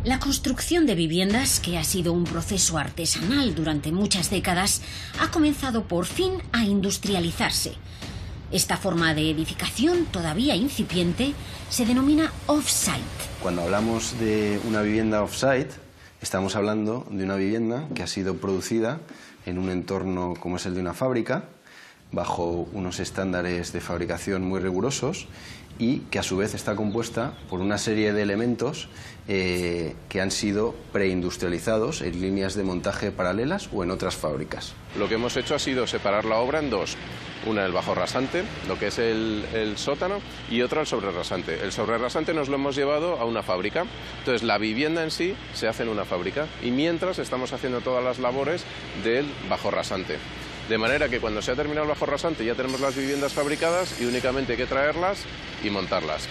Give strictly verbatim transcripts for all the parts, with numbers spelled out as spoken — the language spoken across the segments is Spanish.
La construcción de viviendas, que ha sido un proceso artesanal durante muchas décadas, ha comenzado por fin a industrializarse. Esta forma de edificación, todavía incipiente, se denomina off-site. Cuando hablamos de una vivienda off-site, estamos hablando de una vivienda que ha sido producida en un entorno como es el de una fábrica, bajo unos estándares de fabricación muy rigurosos y que a su vez está compuesta por una serie de elementos eh, que han sido preindustrializados en líneas de montaje paralelas o en otras fábricas. Lo que hemos hecho ha sido separar la obra en dos. Una el bajo rasante, lo que es el, el sótano, y otra el sobre rasante. El sobre rasante nos lo hemos llevado a una fábrica. Entonces la vivienda en sí se hace en una fábrica y mientras estamos haciendo todas las labores del bajo rasante. De manera que cuando se ha terminado el bajo rasante ya tenemos las viviendas fabricadas y únicamente hay que traerlas y montarlas.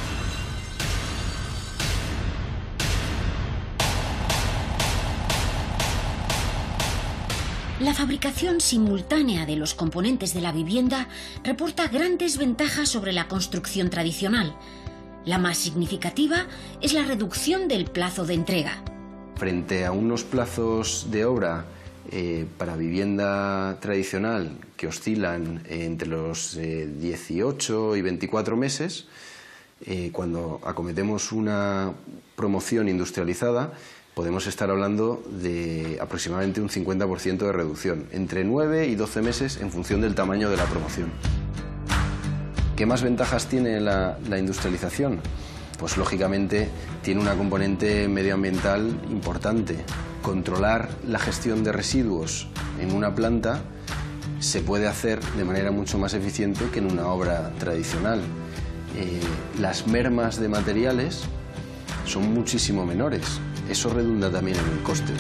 La fabricación simultánea de los componentes de la vivienda reporta grandes ventajas sobre la construcción tradicional. La más significativa es la reducción del plazo de entrega. Frente a unos plazos de obra eh, para vivienda tradicional que oscilan entre los eh, dieciocho y veinticuatro meses, eh, cuando acometemos una promoción industrializada, podemos estar hablando de aproximadamente un cincuenta por ciento de reducción, entre nueve y doce meses en función del tamaño de la promoción. ¿Qué más ventajas tiene la, la industrialización? Pues lógicamente tiene una componente medioambiental importante. Controlar la gestión de residuos en una planta se puede hacer de manera mucho más eficiente que en una obra tradicional. Eh, las mermas de materiales son muchísimo menores. Eso redunda también en el coste.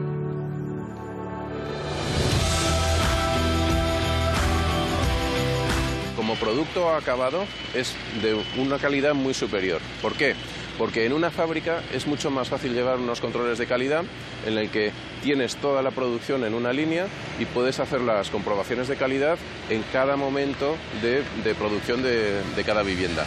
Como producto acabado es de una calidad muy superior. ¿Por qué? Porque en una fábrica es mucho más fácil llevar unos controles de calidad en el que tienes toda la producción en una línea y puedes hacer las comprobaciones de calidad en cada momento de, de producción de, de cada vivienda.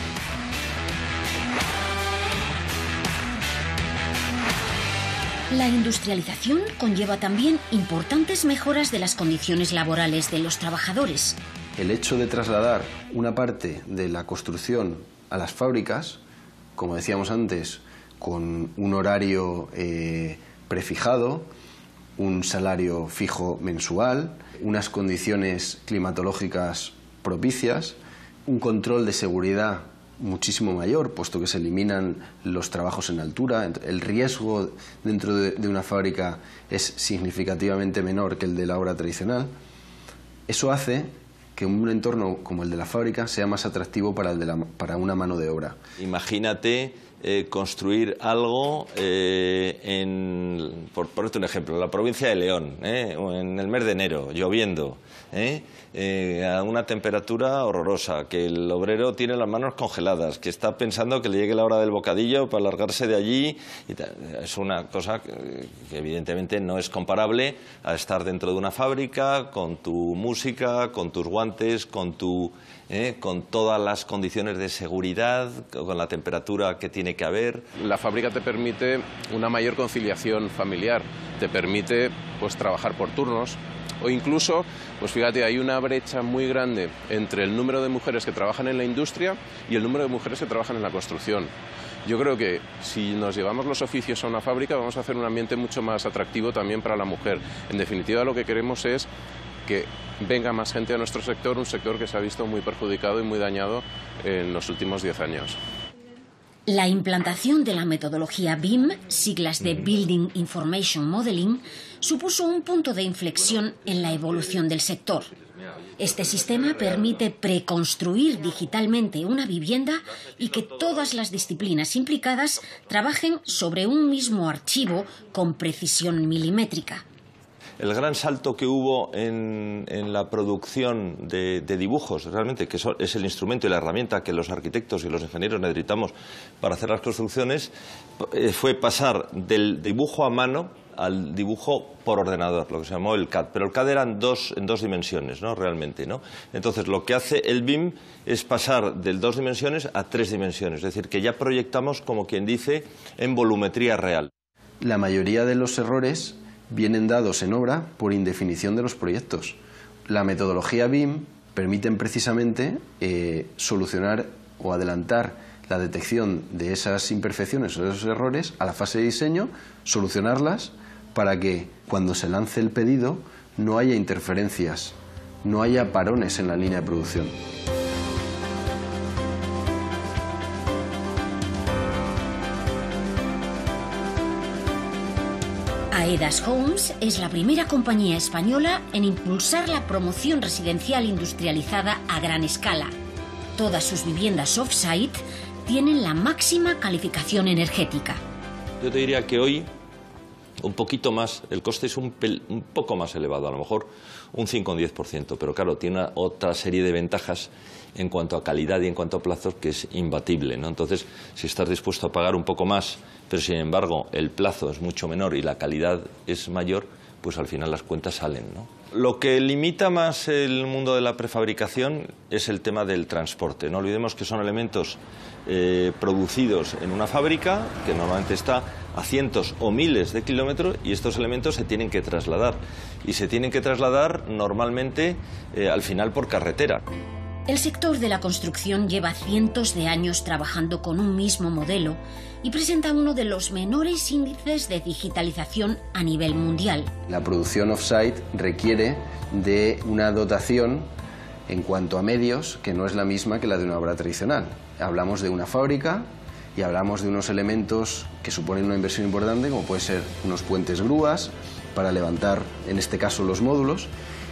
La industrialización conlleva también importantes mejoras de las condiciones laborales de los trabajadores. El hecho de trasladar una parte de la construcción a las fábricas, como decíamos antes, con un horario eh, prefijado, un salario fijo mensual, unas condiciones climatológicas propicias, un control de seguridad muchísimo mayor, puesto que se eliminan los trabajos en altura. El riesgo dentro de, de una fábrica es significativamente menor que el de la obra tradicional. Eso hace que un entorno como el de la fábrica sea más atractivo para, el de la, para una mano de obra. Imagínate eh, construir algo eh, en, por ponerte un ejemplo, en la provincia de León, eh, o en el mes de enero, lloviendo, eh, eh, a una temperatura horrorosa, que el obrero tiene las manos congeladas, que está pensando que le llegue la hora del bocadillo para largarse de allí. Y tal. Es una cosa que, que evidentemente no es comparable a estar dentro de una fábrica, con tu música, con tus guantes, con tu... Eh, con todas las condiciones de seguridad, con la temperatura que tiene que haber. La fábrica te permite una mayor conciliación familiar, te permite pues trabajar por turnos o incluso, pues fíjate, hay una brecha muy grande entre el número de mujeres que trabajan en la industria y el número de mujeres que trabajan en la construcción. Yo creo que si nos llevamos los oficios a una fábrica vamos a hacer un ambiente mucho más atractivo también para la mujer. En definitiva, lo que queremos es que venga más gente a nuestro sector, un sector que se ha visto muy perjudicado y muy dañado en los últimos diez años. La implantación de la metodología B I M, siglas de Building Information Modeling, supuso un punto de inflexión en la evolución del sector. Este sistema permite preconstruir digitalmente una vivienda y que todas las disciplinas implicadas trabajen sobre un mismo archivo con precisión milimétrica. El gran salto que hubo en, en la producción de, de dibujos, realmente, que so, es el instrumento y la herramienta que los arquitectos y los ingenieros necesitamos para hacer las construcciones, eh, fue pasar del dibujo a mano al dibujo por ordenador, lo que se llamó el C A D. Pero el C A D era en dos, en dos dimensiones, ¿no? Realmente, ¿no? Entonces, lo que hace el B I M es pasar de dos dimensiones a tres dimensiones, es decir, que ya proyectamos, como quien dice, en volumetría real. La mayoría de los errores vienen dados en obra por indefinición de los proyectos. La metodología B I M permite precisamente eh, solucionar o adelantar la detección de esas imperfecciones o de esos errores a la fase de diseño, solucionarlas para que cuando se lance el pedido no haya interferencias, no haya parones en la línea de producción. Aedas Homes es la primera compañía española en impulsar la promoción residencial industrializada a gran escala. Todas sus viviendas off-site tienen la máxima calificación energética. Yo te diría que hoy un poquito más, el coste es un, pel, un poco más elevado, a lo mejor un cinco o un diez por ciento, pero claro, tiene una, otra serie de ventajas en cuanto a calidad y en cuanto a plazos que es imbatible, ¿no? Entonces, si estás dispuesto a pagar un poco más, pero sin embargo el plazo es mucho menor y la calidad es mayor, pues al final las cuentas salen, ¿no? Lo que limita más el mundo de la prefabricación es el tema del transporte. No olvidemos que son elementos eh, producidos en una fábrica que normalmente está a cientos o miles de kilómetros y estos elementos se tienen que trasladar. Y se tienen que trasladar normalmente eh, al final por carretera. El sector de la construcción lleva cientos de años trabajando con un mismo modelo y presenta uno de los menores índices de digitalización a nivel mundial. La producción off-site requiere de una dotación en cuanto a medios que no es la misma que la de una obra tradicional. Hablamos de una fábrica y hablamos de unos elementos que suponen una inversión importante, como puede ser unos puentes grúas para levantar, en este caso, los módulos.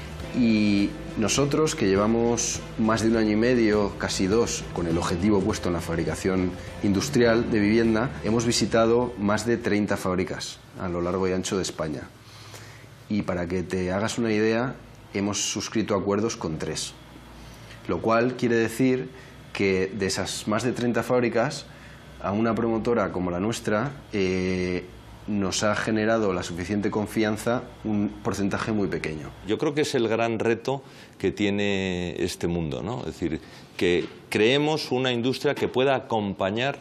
Y nosotros, que llevamos más de un año y medio, casi dos, con el objetivo puesto en la fabricación industrial de vivienda, hemos visitado más de treinta fábricas a lo largo y ancho de España. Y para que te hagas una idea, hemos suscrito acuerdos con tres. Lo cual quiere decir que de esas más de treinta fábricas, a una promotora como la nuestra, eh, nos ha generado la suficiente confianza un porcentaje muy pequeño. Yo creo que es el gran reto que tiene este mundo, ¿no? Es decir, que creemos una industria que pueda acompañar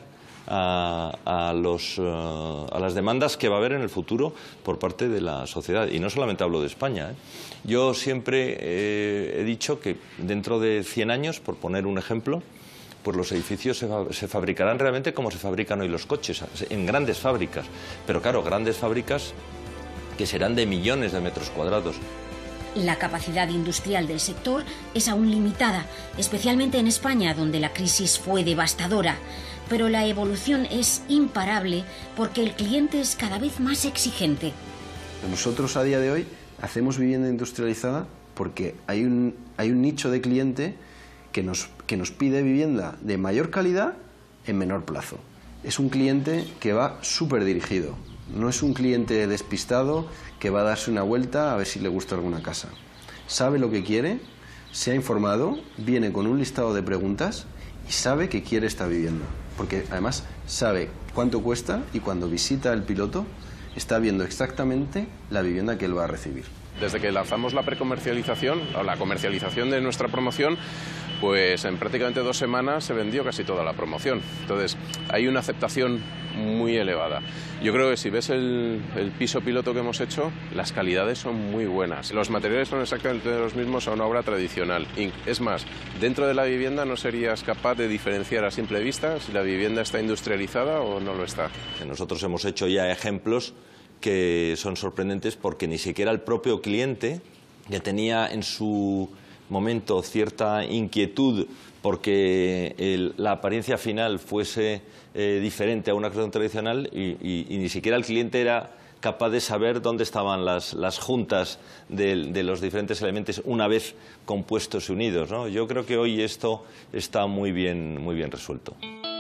a, a, los, uh, a las demandas que va a haber en el futuro por parte de la sociedad. Y no solamente hablo de España, ¿eh? Yo siempre eh, he dicho que dentro de cien años, por poner un ejemplo, pues los edificios se, se fabricarán realmente como se fabrican hoy los coches, en grandes fábricas. Pero claro, grandes fábricas que serán de millones de metros cuadrados. La capacidad industrial del sector es aún limitada, especialmente en España, donde la crisis fue devastadora. Pero la evolución es imparable porque el cliente es cada vez más exigente. Nosotros a día de hoy hacemos vivienda industrializada porque hay un, hay un nicho de cliente que nos, que nos pide vivienda de mayor calidad en menor plazo. Es un cliente que va súper dirigido, no es un cliente despistado que va a darse una vuelta a ver si le gusta alguna casa. Sabe lo que quiere, se ha informado, viene con un listado de preguntas y sabe que quiere esta vivienda, porque además sabe cuánto cuesta y cuando visita el piloto está viendo exactamente la vivienda que él va a recibir. Desde que lanzamos la precomercialización, o la comercialización de nuestra promoción, pues en prácticamente dos semanas se vendió casi toda la promoción. Entonces, hay una aceptación muy elevada. Yo creo que si ves el, el piso piloto que hemos hecho, las calidades son muy buenas. Los materiales son exactamente los mismos a una obra tradicional. Es más, dentro de la vivienda no serías capaz de diferenciar a simple vista si la vivienda está industrializada o no lo está. Nosotros hemos hecho ya ejemplos que son sorprendentes porque ni siquiera el propio cliente, que tenía en su momento cierta inquietud porque el, la apariencia final fuese eh, diferente a una creación tradicional y, y, y ni siquiera el cliente era capaz de saber dónde estaban las, las juntas de, de los diferentes elementos una vez compuestos y unidos, ¿no? Yo creo que hoy esto está muy bien, muy bien resuelto.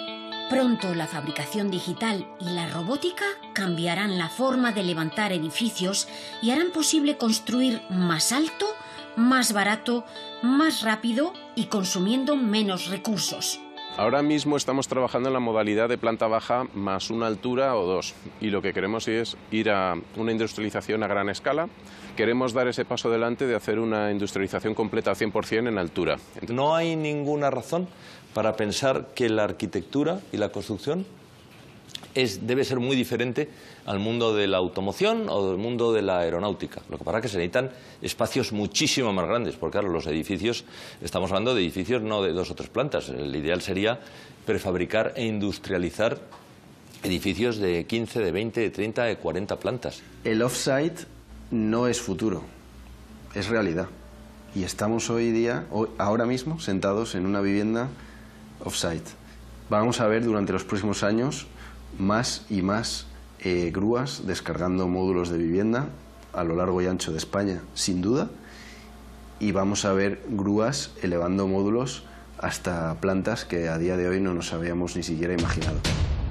Pronto la fabricación digital y la robótica cambiarán la forma de levantar edificios y harán posible construir más alto, más barato, más rápido y consumiendo menos recursos. Ahora mismo estamos trabajando en la modalidad de planta baja más una altura o dos y lo que queremos es ir a una industrialización a gran escala. Queremos dar ese paso adelante de hacer una industrialización completa al cien por cien en altura. No hay ninguna razón para pensar que la arquitectura y la construcción es, debe ser muy diferente al mundo de la automoción o del mundo de la aeronáutica. Lo que pasa es que se necesitan espacios muchísimo más grandes, porque claro, los edificios, estamos hablando de edificios no de dos o tres plantas. El ideal sería prefabricar e industrializar edificios de quince, de veinte, de treinta, de cuarenta plantas. El off-site no es futuro, es realidad. Y estamos hoy día, hoy, ahora mismo, sentados en una vivienda off-site. Vamos a ver durante los próximos años más y más eh, grúas descargando módulos de vivienda a lo largo y ancho de España, sin duda. Y vamos a ver grúas elevando módulos hasta plantas que a día de hoy no nos habíamos ni siquiera imaginado.